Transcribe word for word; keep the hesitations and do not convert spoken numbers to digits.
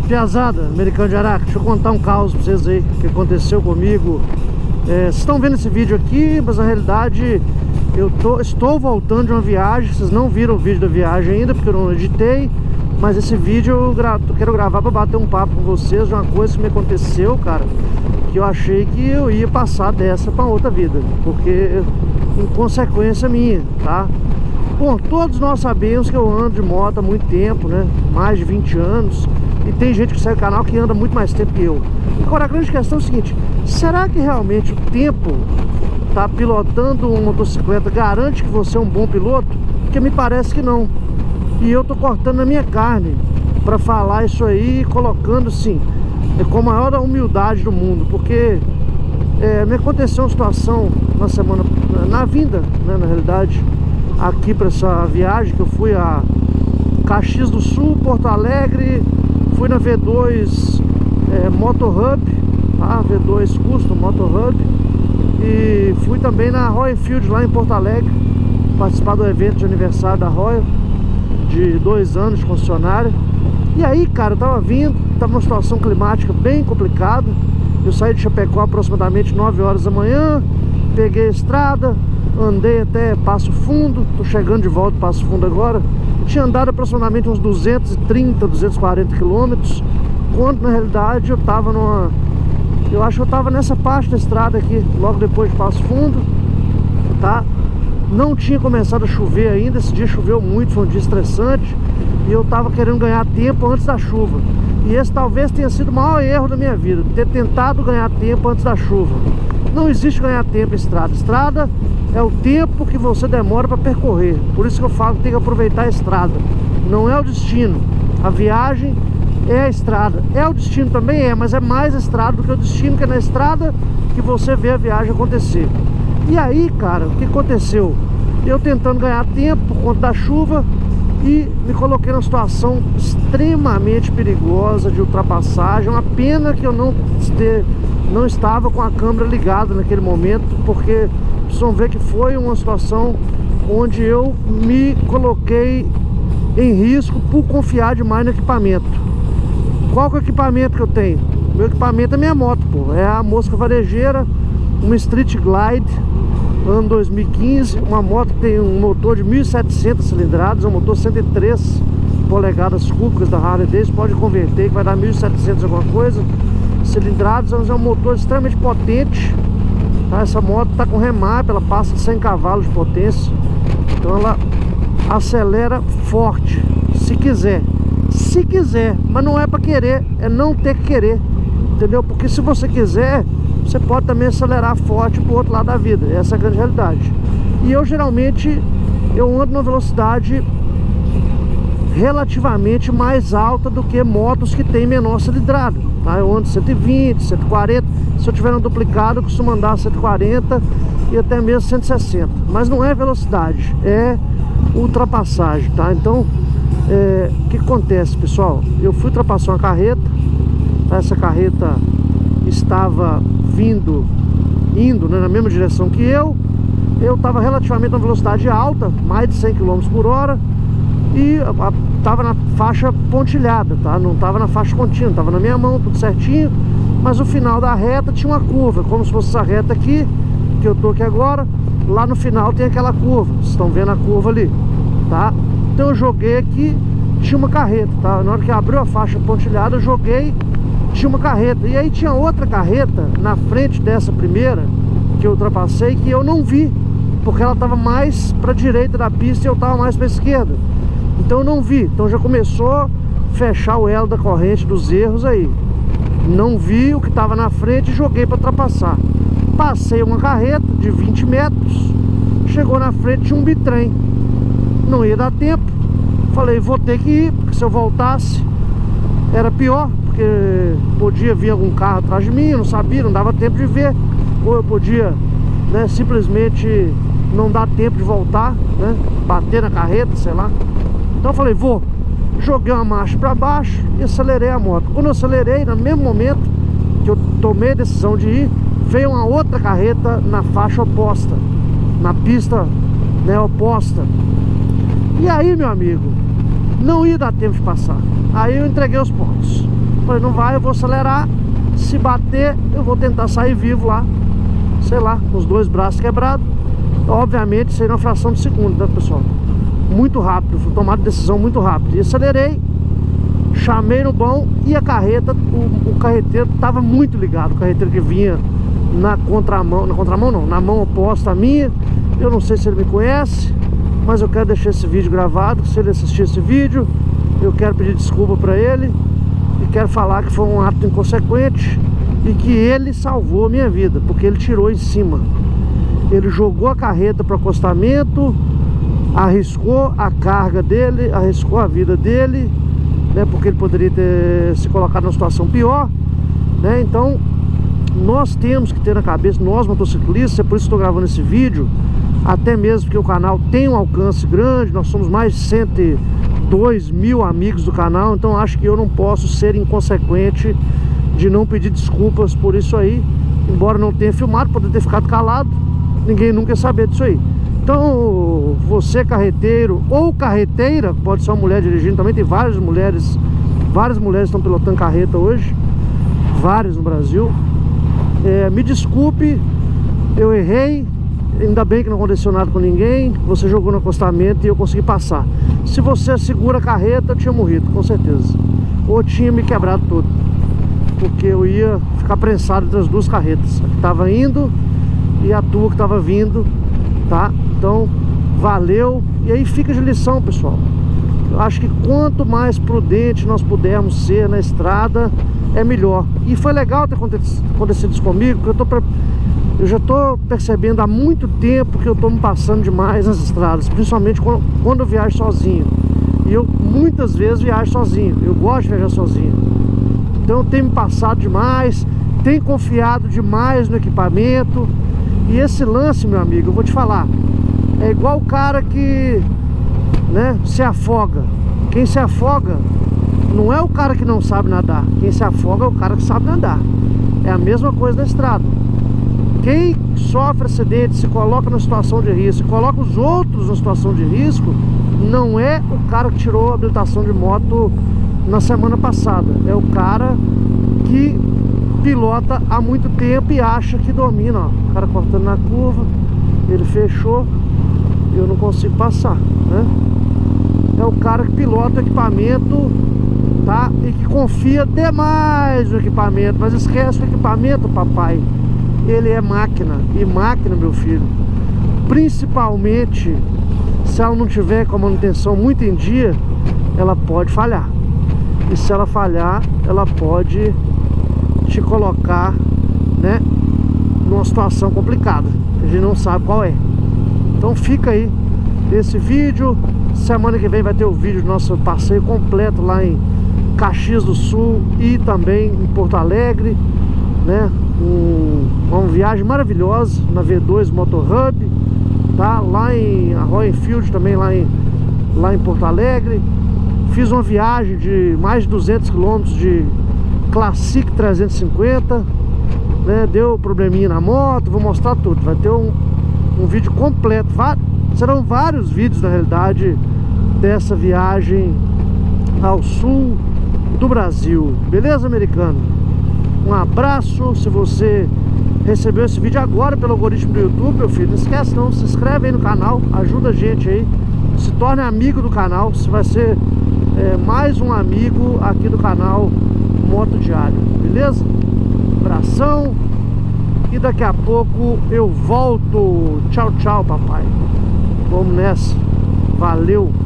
Piazada, americano de Araque, deixa eu contar um caos pra vocês aí que aconteceu comigo. É, vocês estão vendo esse vídeo aqui, mas na realidade eu tô, estou voltando de uma viagem. Vocês não viram o vídeo da viagem ainda porque eu não editei, mas esse vídeo eu gra quero gravar para bater um papo com vocês de uma coisa que me aconteceu, cara, que eu achei que eu ia passar dessa para outra vida, porque em consequência minha, tá? Bom, todos nós sabemos que eu ando de moto há muito tempo, né? Mais de vinte anos. E tem gente que segue o canal que anda muito mais tempo que eu. Agora a grande questão é o seguinte: será que realmente o tempo tá pilotando uma motocicleta garante que você é um bom piloto? Porque me parece que não. E eu tô cortando a minha carne para falar isso aí, colocando assim, com a maior humildade do mundo. Porque é, me aconteceu uma situação na semana, na vinda, né, na realidade, aqui para essa viagem que eu fui a Caxias do Sul, Porto Alegre. Fui na V dois é, Motorhub, tá? V dois Custom Motorhub. E fui também na Royal Enfield lá em Porto Alegre, participar do evento de aniversário da Royal, de dois anos de concessionária. E aí, cara, eu tava vindo, tava numa situação climática bem complicada. Eu saí de Chapecó aproximadamente nove horas da manhã, peguei a estrada, andei até Passo Fundo, tô chegando de volta para Passo Fundo agora. Eu tinha andado aproximadamente uns duzentos e trinta, duzentos e quarenta quilômetros, quando na realidade eu tava numa... Eu acho que eu tava nessa parte da estrada aqui, logo depois de Passo Fundo, tá? Não tinha começado a chover ainda, esse dia choveu muito, foi um dia estressante. E eu tava querendo ganhar tempo antes da chuva. E esse talvez tenha sido o maior erro da minha vida, ter tentado ganhar tempo antes da chuva. Não existe ganhar tempo em estrada. Estrada é o tempo que você demora para percorrer. Por isso que eu falo que tem que aproveitar a estrada. Não é o destino. A viagem é a estrada. É o destino também, é, mas é mais a estrada do que o destino, que é na estrada que você vê a viagem acontecer. E aí, cara, o que aconteceu? Eu tentando ganhar tempo por conta da chuva e me coloquei numa situação extremamente perigosa de ultrapassagem. Uma pena que eu não, este, não estava com a câmera ligada naquele momento, porque vocês vão ver que foi uma situação onde eu me coloquei em risco por confiar demais no equipamento. Qual que é o equipamento que eu tenho? Meu equipamento é minha moto, pô. É a Mosca Varejeira, uma Street Glide, ano dois mil e quinze. Uma moto que tem um motor de mil e setecentas cilindradas, é um motor cento e três polegadas cúbicas da Harley Davidson. Pode converter que vai dar mil e setecentos alguma coisa cilindradas. É um motor extremamente potente, tá? Essa moto tá com remap, ela passa de cem cavalos de potência. Então ela acelera forte, se quiser. Se quiser, mas não é para querer, é não ter que querer, entendeu? Porque se você quiser, você pode também acelerar forte pro outro lado da vida. Essa é a grande realidade. E eu geralmente eu ando numa velocidade relativamente mais alta do que motos que tem menor cilindrada, tá? Eu ando cento e vinte, cento e quarenta. Se eu tiver um duplicado, eu costumo andar cento e quarenta e até mesmo cento e sessenta. Mas não é velocidade, é ultrapassagem, tá? Então é, o que acontece, pessoal? Eu fui ultrapassar uma carreta, tá? Essa carreta estava vindo, indo, né, na mesma direção que eu. Eu estava relativamente numa velocidade alta, mais de cem quilômetros por hora. E estava na faixa pontilhada, tá? Não estava na faixa contínua, estava na minha mão, tudo certinho. Mas o final da reta tinha uma curva, como se fosse essa reta aqui, que eu tô aqui agora. Lá no final tem aquela curva, vocês estão vendo a curva ali, tá? Então eu joguei aqui, tinha uma carreta, tá? Na hora que abriu a faixa pontilhada, eu joguei, tinha uma carreta. E aí tinha outra carreta na frente dessa primeira que eu ultrapassei, que eu não vi, porque ela estava mais para a direita da pista e eu estava mais para a esquerda. Então eu não vi. Então já começou a fechar o elo da corrente dos erros aí. Não vi o que estava na frente e joguei para ultrapassar. Passei uma carreta de vinte metros, chegou na frente de um bitrem. Não ia dar tempo. Falei, vou ter que ir, porque se eu voltasse era pior, porque podia vir algum carro atrás de mim, eu não sabia, não dava tempo de ver. Ou eu podia, né, simplesmente não dar tempo de voltar, né, bater na carreta, sei lá. Então eu falei, vou. Joguei uma marcha para baixo e acelerei a moto. Quando eu acelerei, no mesmo momento que eu tomei a decisão de ir, veio uma outra carreta na faixa oposta, na pista, né, oposta. E aí, meu amigo, não ia dar tempo de passar. Aí eu entreguei os pontos. Falei, não vai, eu vou acelerar. Se bater, eu vou tentar sair vivo lá, sei lá, com os dois braços quebrados. Obviamente, seria uma fração de segundo, tá, pessoal? Muito rápido, fui tomar decisão muito rápido. E acelerei, chamei no bom e a carreta, o, o carreteiro estava muito ligado. O carreteiro que vinha na contramão, na contramão não, na mão oposta à minha. Eu não sei se ele me conhece, mas eu quero deixar esse vídeo gravado. Se ele assistir esse vídeo, eu quero pedir desculpa para ele. E quero falar que foi um ato inconsequente e que ele salvou a minha vida, porque ele tirou em cima. Ele jogou a carreta para o acostamento, arriscou a carga dele, arriscou a vida dele, né, porque ele poderia ter se colocado numa situação pior, né? Então, nós temos que ter na cabeça, nós motociclistas, é por isso que estou gravando esse vídeo, até mesmo porque o canal tem um alcance grande, nós somos mais de cento e dois mil amigos do canal, então acho que eu não posso ser inconsequente de não pedir desculpas por isso aí, embora não tenha filmado, poderia ter ficado calado, ninguém nunca ia saber disso aí. Então, você carreteiro ou carreteira, pode ser uma mulher dirigindo também, tem várias mulheres, várias mulheres estão pilotando carreta hoje, várias no Brasil. É, me desculpe, eu errei, ainda bem que não aconteceu nada com ninguém, você jogou no acostamento e eu consegui passar. Se você segura a carreta, eu tinha morrido, com certeza. Ou tinha me quebrado todo, porque eu ia ficar prensado entre as duas carretas, a que estava indo e a tua que estava vindo, tá? Então, valeu. E aí fica de lição, pessoal. Eu acho que quanto mais prudente nós pudermos ser na estrada, é melhor. E foi legal ter acontecido isso comigo, porque eu, tô, eu já estou percebendo há muito tempo que eu estou me passando demais nas estradas, principalmente quando, quando eu viajo sozinho. E eu muitas vezes viajo sozinho, eu gosto de viajar sozinho. Então eu tenho me passado demais, tenho confiado demais no equipamento. E esse lance, meu amigo, eu vou te falar, é igual o cara que, né, se afoga. Quem se afoga não é o cara que não sabe nadar. Quem se afoga é o cara que sabe nadar. É a mesma coisa na estrada. Quem sofre acidente, se coloca na situação de risco, coloca os outros na situação de risco, não é o cara que tirou a habilitação de moto na semana passada. É o cara que pilota há muito tempo e acha que domina, ó. O cara cortando na curva, ele fechou, eu não consigo passar, né? É o cara que pilota o equipamento, tá? E que confia demais no equipamento, mas esquece o equipamento, papai. Ele é máquina, e máquina, meu filho, principalmente se ela não tiver com a manutenção muito em dia, ela pode falhar. E se ela falhar, ela pode te colocar, né, numa situação complicada, que a gente não sabe qual é. Então fica aí esse vídeo. Semana que vem vai ter o vídeo do nosso passeio completo lá em Caxias do Sul e também em Porto Alegre, né? Um, uma viagem maravilhosa na V dois Motor Hub, tá? Lá em Royal Enfield também, lá em, lá em Porto Alegre. Fiz uma viagem de mais de duzentos quilômetros de Classic trezentos e cinquenta, né? Deu probleminha na moto, vou mostrar tudo. Vai ter um, um vídeo completo, serão vários vídeos na realidade dessa viagem ao sul do Brasil. Beleza, americano? Um abraço. Se você recebeu esse vídeo agora pelo algoritmo do YouTube, meu filho, não esquece não, se inscreve aí no canal, ajuda a gente aí, se torne amigo do canal. Você vai ser é, mais um amigo aqui do canal Moto Diário, beleza? Abração. E daqui a pouco eu volto. Tchau, tchau, papai. Vamos nessa. Valeu.